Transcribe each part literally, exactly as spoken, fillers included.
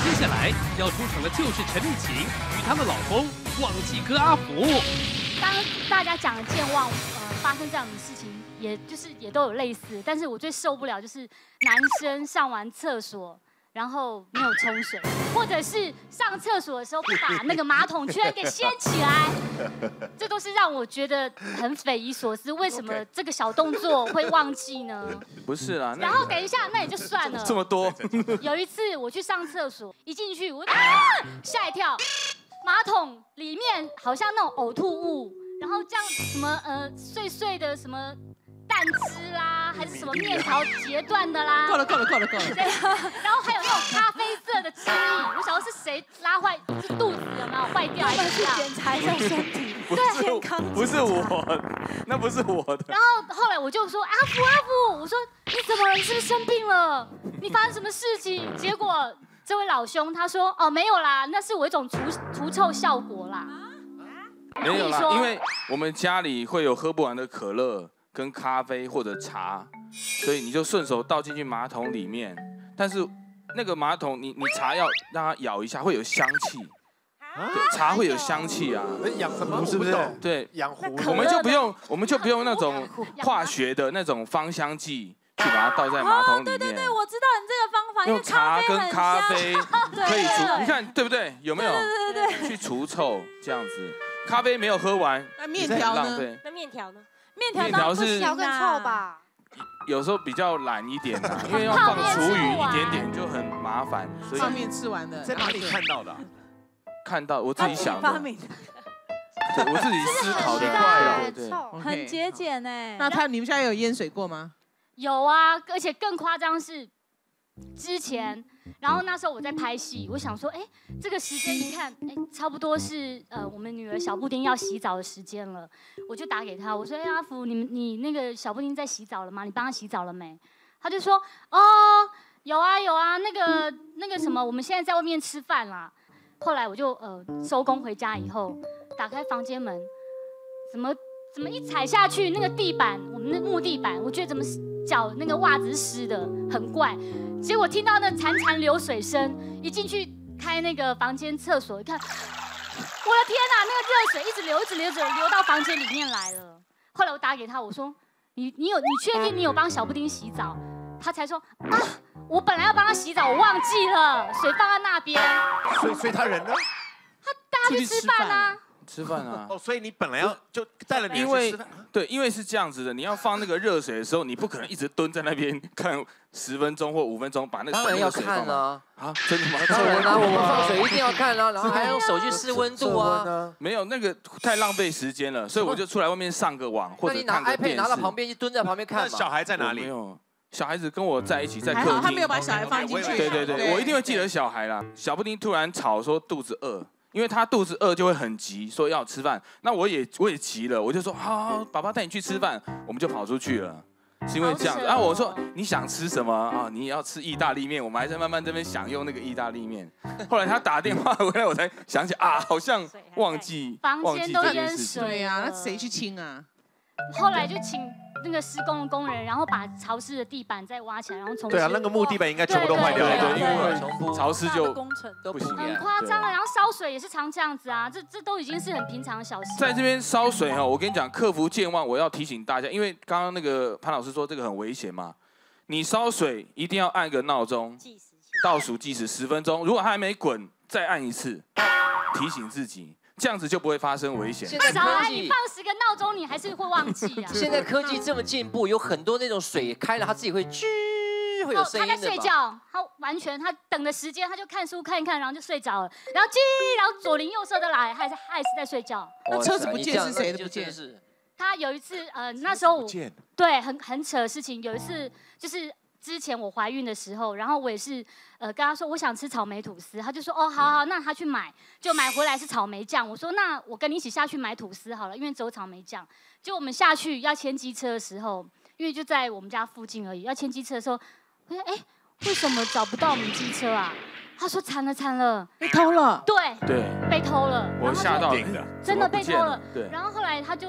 接下来要出场的就是陈丽琴与她的老公忘记哥阿福。 刚刚大家讲的健忘，呃，发生这样的事情，也就是也都有类似，但是我最受不了就是男生上完厕所，然后没有冲水，或者是上厕所的时候不把那个马桶圈给掀起来，这都是让我觉得很匪夷所思。为什么这个小动作会忘记呢？ 不是啦， 然后等一下，那也就算了。 这么多。 有一次我去上厕所，一进去我啊吓一跳，马桶里面好像那种呕吐物，然后这样什么呃碎碎的什么。蛋汁啦，还是什么面条截断的啦？ 够了，够了，够了，够了。 对，然后还有那种咖啡色的汁液，我想说是谁拉坏，是肚子有没有坏掉？ 他们去检查一下身体， 对， 健康。 不是我，那不是我的。 然后后来我就说阿福阿福，我说你怎么了？你是不是生病了？你发生什么事情？结果这位老兄他说哦没有啦，那是我一种除除臭效果啦。 没有啦，因为我们家里会有喝不完的可乐。跟咖啡或者茶，所以你就顺手倒进去马桶里面。但是那个马桶，你你茶要让它咬一下，会有香气。对，茶会有香气啊。 养什么？是不是？ 对， 养壶。 我们就不用，我们就不用那种化学的那种芳香剂去把它倒在马桶里面。 对对对，我知道你这个方法， 用茶跟咖啡可以除，你看对不对？有没有？ 对对对， 去除臭这样子。咖啡没有喝完， 那面条呢？ 那面条呢？ 面条面条是更臭吧？ 有时候比较懒一点啊，因为要放厨余一点点就很麻烦，所以泡面吃完的， 在哪里看到的？ 看到我自己想的， 发明， 对，我自己思考的， 对对， 很节俭哎。 那他你们家有淹水过吗？ 有啊，而且更夸张是之前。然后那时候我在拍戏，我想说，哎，这个时间一看，哎，差不多是呃我们女儿小布丁要洗澡的时间了，我就打给他，我说，哎，阿福，你们你那个小布丁在洗澡了吗？你帮他洗澡了没？他就说，哦，有啊有啊，那个那个什么，我们现在在外面吃饭啦。后来我就呃收工回家以后，打开房间门，怎么怎么一踩下去，那个地板，我们的木地板，我觉得怎么脚那个袜子是湿的，很怪。结果听到那潺潺流水声，一进去开那个房间厕所，一看，我的天哪，那个热水一直流，一直流着流到房间里面来了。后来我打给他，我说：“你你有你确定你有帮小布丁洗澡？”他才说：“啊，我本来要帮他洗澡，我忘记了，水放在那边。” 所以所以他人呢？ 他带他去吃饭啊。 吃饭啊！ 哦，所以你本来要就带了你因为去吃饭。 对，因为是这样子的，你要放那个热水的时候，你不可能一直蹲在那边看十分钟或五分钟，把那个当然要看啊！ 啊，真的吗？ 当然啦，我们放水一定要看啊，然后还要用手去试温度啊。 没有那个太浪费时间了，所以我就出来外面上个网或者看个电视。 那你拿 iPad 拿到旁边去蹲在旁边看嘛。 那小孩在哪里？ 没有。小孩子跟我在一起，在客厅。 他没有把小孩放进去。 对对对，我一定会记得小孩啦。小布丁突然吵说肚子饿。因为他肚子饿就会很急，说要吃饭。那我也我也急了，我就说好，好，爸爸带你去吃饭，我们就跑出去了。是因为这样子。然后我说你想吃什么啊？你也要吃意大利面，我们还在慢慢这边享用那个意大利面。后来他打电话回来，我才想起啊，好像忘记房间都淹水。 对呀，那谁去清啊？ 后来就请那个施工的工人，然后把潮湿的地板再挖起来，然后重新。 对啊，那个木地板应该全部都坏掉了。 对，因为潮湿就工程都不行。 很夸张了，然后烧水也是常这样子啊，这这都已经是很平常的小事。 在这边烧水哈，我跟你讲，克服健忘，我要提醒大家，因为刚刚那个潘老师说这个很危险嘛，你烧水一定要按个闹钟，倒数计时十分钟，如果它还没滚，再按一次，提醒自己。这样子就不会发生危险。 小孩，你放十个闹钟，你还是会忘记啊。 现在科技这么进步，有很多那种水开了，它自己会吱，会有声音的。 他在睡觉，他完全他等的时间，他就看书看一看，然后就睡着了。然后叽，然后左邻右舍的来，还是他也是在睡觉。 那车子不见是谁的不见？ 他有一次，呃，那时候我对很很扯的事情，有一次就是。之前我怀孕的时候，然后我也是，呃，跟他说我想吃草莓吐司，他就说哦，好好，那他去买，就买回来是草莓酱。我说那我跟你一起下去买吐司好了，因为只有草莓酱。就我们下去要牵机车的时候，因为就在我们家附近而已，要牵机车的时候，我说哎，为什么找不到我们机车啊？他说惨了惨了， 被偷了。 对对， 被偷了。 我吓到了， 真的被偷了。 对。 然后后来他就。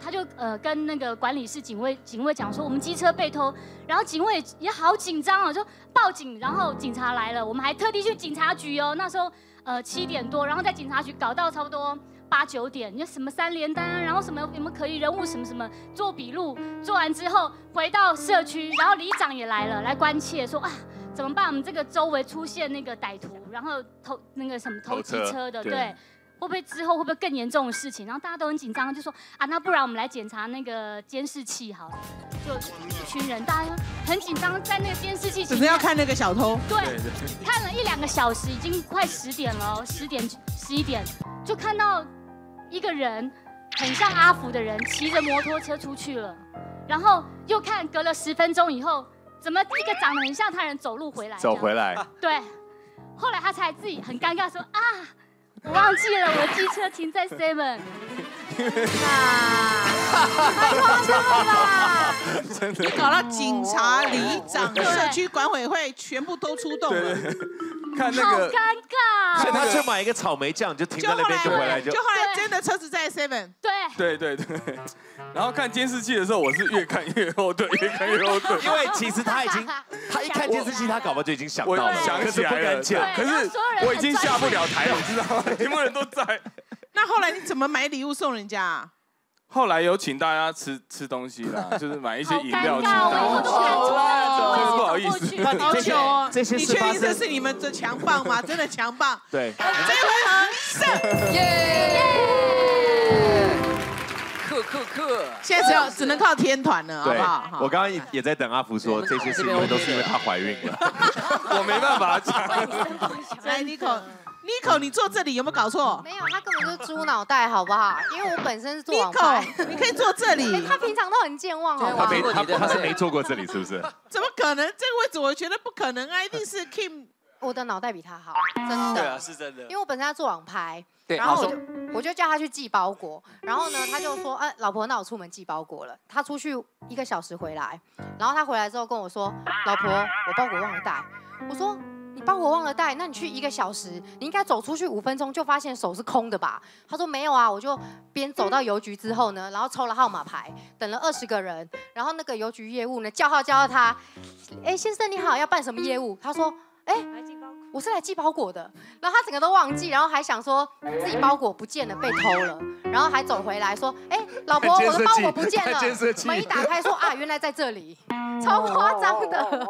他就呃跟那个管理室警卫警卫讲说我们机车被偷，然后警卫也好紧张哦，就报警，然后警察来了，我们还特地去警察局哦，那时候呃七点多，然后在警察局搞到差不多八九点，你什么三联单，然后什么有没有可疑人物什么什么做笔录，做完之后回到社区，然后里长也来了，来关切说啊。怎么办？我们这个周围出现那个歹徒，然后偷那个什么偷机车的，对，会不会之后会不会更严重的事情？然后大家都很紧张，就说啊，那不然我们来检查那个监视器好了。就一群人，大家很紧张，在那个监视器， 只是要看那个小偷。 对，看了一两个小时，已经快十点了，十点十一点，就看到一个人很像阿福的人骑着摩托车出去了，然后又看隔了十分钟以后。怎么一个长得很像他人走路回来？ 走回来。 对，后来他才自己很尴尬说啊，我忘记了我的机车停在 Seven。 太夸张了吧！ 真的搞到警察、里长、社区管委会全部都出动了。 看那个， 好尴尬。 所以他就买一个草莓酱，就停在那边就回来就。 就后来真的车子在 Seven。 对。 对对对。然后看监视器的时候，我是越看越后退，越看越后退。 因为其实他已经，他一看监视器，他搞不好就已经想到了， 想起来了，可是我已经下不了台了，你知道吗？全部人都在。 那后来你怎么买礼物送人家啊？ 后来有请大家吃吃东西啦，就是买一些饮料去。 我都看出来了， 不好意思。 那你这些这些你确定这是你们的强棒吗？真的强棒。 对。 这回合胜。 耶！克克克！ 现在只要只能靠天团了，好不好？ 我刚刚也在等阿福说这些事情都是因为她怀孕了。 我没办法讲。 来 ，Nico。Nico， 你坐这里有没有搞错？ 没有，他根本就是猪脑袋，好不好？因为我本身是做网拍。 Nico， 你可以坐这里。 他平常都很健忘，好不好？ 他没，他他是没坐过这里，是不是？ 怎么可能？这个位置我觉得不可能啊，一定是 Kim。 我的脑袋比他好，真的。 对啊，是真的。 因为我本身要做网拍， 对， 然后我就我就叫他去寄包裹，然后呢，他就说，哎，老婆，那我出门寄包裹了。他出去一个小时回来，然后他回来之后跟我说，老婆，我包裹忘了带。我说。你包裹忘了带，那你去一个小时，你应该走出去五分钟就发现手是空的吧？他说没有啊，我就边走到邮局之后呢，然后抽了号码牌，等了二十个人，然后那个邮局业务呢叫号叫到他，哎，先生你好，要办什么业务？他说，哎，我是来寄包裹的，然后他整个都忘记，然后还想说自己包裹不见了，被偷了，然后还走回来说，哎，老婆，我的包裹不见了，门一打开说啊，原来在这里，超夸张的。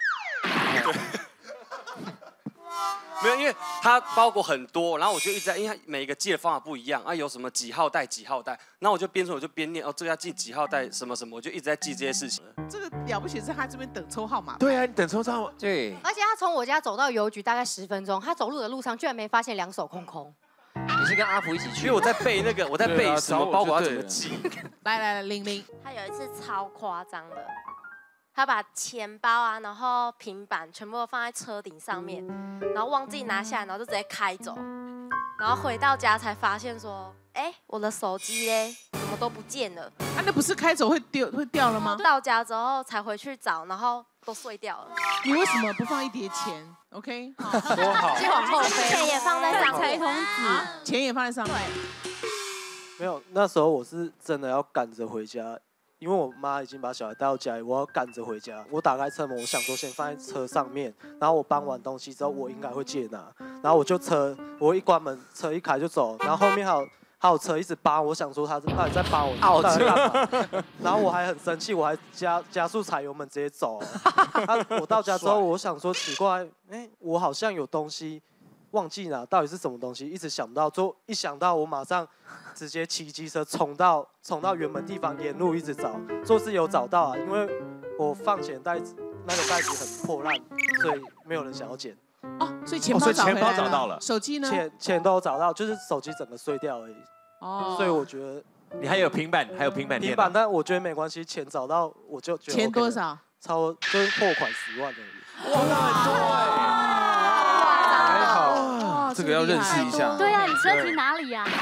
没有，因为他包裹很多，然后我就一直在，因为他每一个寄的方法不一样啊，有什么几号袋几号袋，然后我就边说我就边念哦，这个要寄几号袋什么什么，我就一直在记这些事情。 这个了不起是他这边等抽号码。 对啊，你等抽号码。 对。 而且他从我家走到邮局大概十分钟，他走路的路上居然没发现两手空空。 你是跟阿福一起去？ 因为我在背那个，我在背什么包裹要怎么寄。 来来来，玲玲， 他有一次超夸张的。他把钱包啊，然后平板全部都放在车顶上面，然后忘记拿下来，然后就直接开走。然后回到家才发现说，哎，我的手机嘞，怎么都不见了？ 啊，那不是开走会丢会掉了吗？ 到家之后才回去找，然后都碎掉了。 你为什么不放一叠钱 ？OK， 好，多好。 继往后飞，钱也放在上面， 啊，钱也放在上面。 没有，那时候我是真的要赶着回家。因为我妈已经把小孩带到家里，我要赶着回家。我打开车门，我想说先放在车上面，然后我搬完东西之后，我应该会借拿。然后我就车，我一关门，车一开就走。然后后面还有还有车一直扒，我想说他到底在扒我，到底在干嘛？然后我还很生气，我还加加速踩油门直接走。啊、我到家之后，我想说奇怪，哎，我好像有东西忘记拿，到底是什么东西？一直想不到，就一想到我马上。直接骑机车冲到冲到原本地方，沿路一直找，做是有找到啊，因为我放钱袋子那个袋子很破烂，所以没有人想要捡。 哦，所以钱包找回来了， 钱包找到了， 手机呢？ 钱钱都有找到，就是手机整个碎掉而已。哦，所以我觉得你还有平板，还有平板平板，但我觉得没关系，钱找到我就觉得、OK。 钱多少？ 超就是破款十万而已。 哇，那很多哎。 还好，这个要认识一下。 对啊，你车停哪里呀？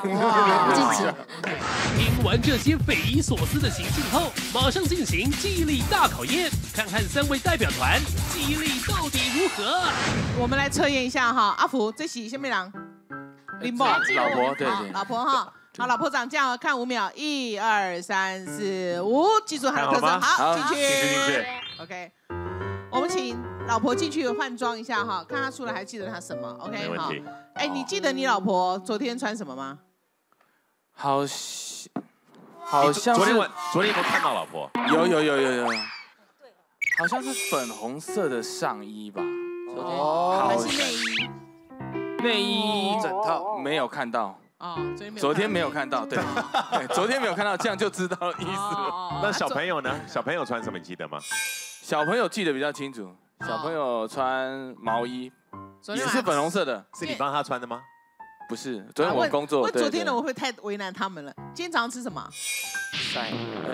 听完这些匪夷所思的行径后，马上进行记忆力大考验，看看三位代表团记忆力到底如何。 我们来测验一下哈，阿福这是什么人？林宝， 老婆，对对， 老婆哈。 好，老婆长这样，看五秒，一二三四五，记住他的特征，好，进去， 进去进去。 OK， 我们请老婆进去换装一下哈，看她出来还记得她什么 ？OK， 好。哎，你记得你老婆昨天穿什么吗？ 好像好像昨天晚昨天有没有看到老婆？ 有有有有有，好像是粉红色的上衣吧？ 哦，还是内衣？ 内衣整套没有看到。 哦， 昨天没有看到，对，对，昨天没有看到，这样就知道意思了。 那小朋友呢？小朋友穿什么？你记得吗？ 小朋友记得比较清楚，小朋友穿毛衣，也是粉红色的。 是你帮他穿的吗？ 不是，昨天我工作。 问昨天的我会太为难他们了。今天早上吃什么？ 晒。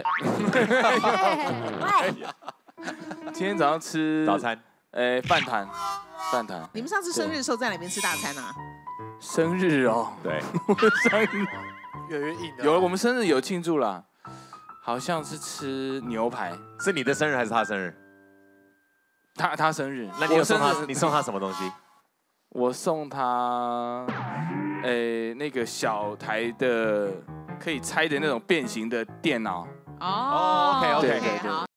今天早上吃早餐， 呃，饭团，饭团。 你们上次生日的时候在哪边吃大餐啊？ 生日哦， 对， 生日越来越硬了。 有，我们生日有庆祝啦，好像是吃牛排。 是你的生日还是他生日？ 他他生日， 那你有送他？你送他什么东西？ 我送他，诶，那个小台的可以拆的那种变形的电脑。 哦 ，OK OK， 对对对。